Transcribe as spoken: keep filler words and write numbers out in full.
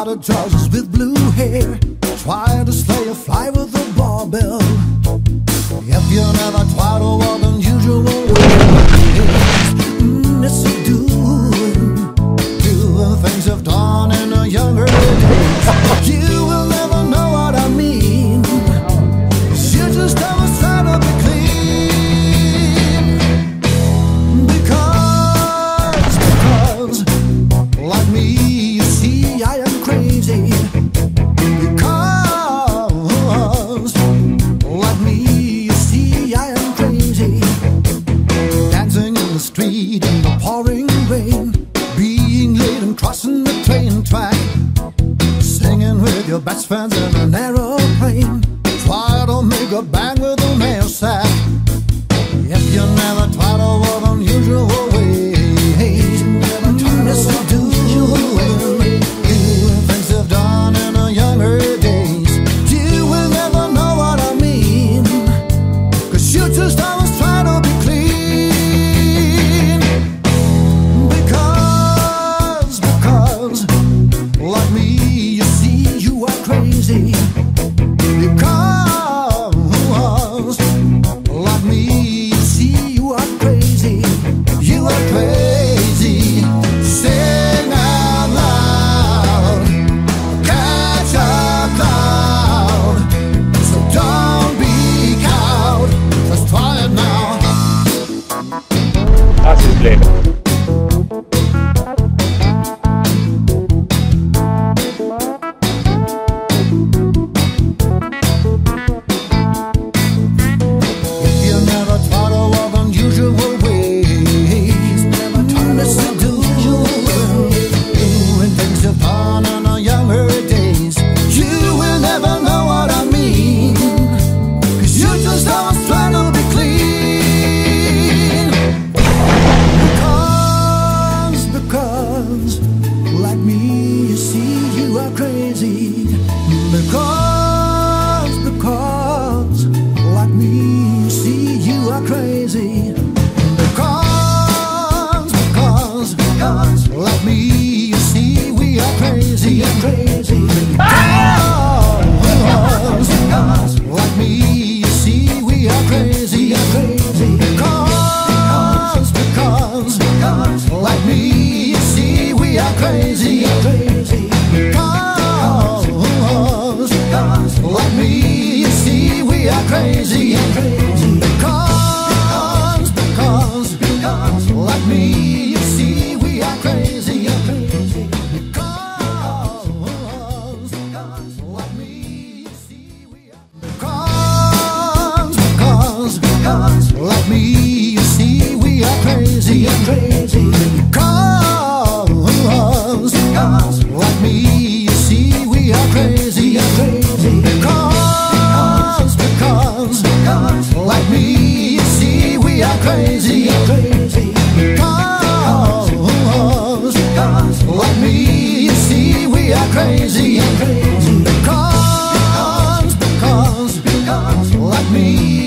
spotted trousers with blue hair, try to slay a fly with a barbell. If you never try to walk unusual ways, mm, it's a doing, doing things you've done in a younger days. You will never know what I mean, 'cause you just always try to be clean. Because, because, like me, you see, I am crazy. Because, like me, you see, I am crazy. Dancing in the street in the pouring rain, being late and crossing the train track, singing with your best friends in an aeroplane, try to make a bang with a mail sack. If you never try to walk unusual ways, it's to do doing things you've done in a younger days. You will never know what I mean, 'cause you just always try to be clean. Because, because, like me, you see, you are crazy. Because, like me, you see, you are crazy. You are crazy. Sing out loud, catch a cloud. So don't be cowed, just try it now. Das ist Leben. If you never try to walk unusual ways, it's to do doing things you've done in our younger days. You will never know what I mean, 'cause you just always try to be clean. Because, because, like me, you see, you are crazy. Because, because, like me, you see, you are crazy. Because, because, because, like me, you see, we are crazy, crazy. Because, because, like me, you see, we are crazy, crazy. Because, because, because, like me, you see, we are crazy, crazy. Because, because, like me, you see, we are crazy, crazy. Because, because, because, like me, you see, we are crazy, crazy. Because, because, like me, you see, we are. Because, because, because, like me, you see, we are crazy, crazy. Because, because, like me, you see, we are crazy, crazy. Because, because, because, like me, you see, we are crazy, crazy. Because, because, like me, you see, we are crazy, crazy. Because, because, because, like me.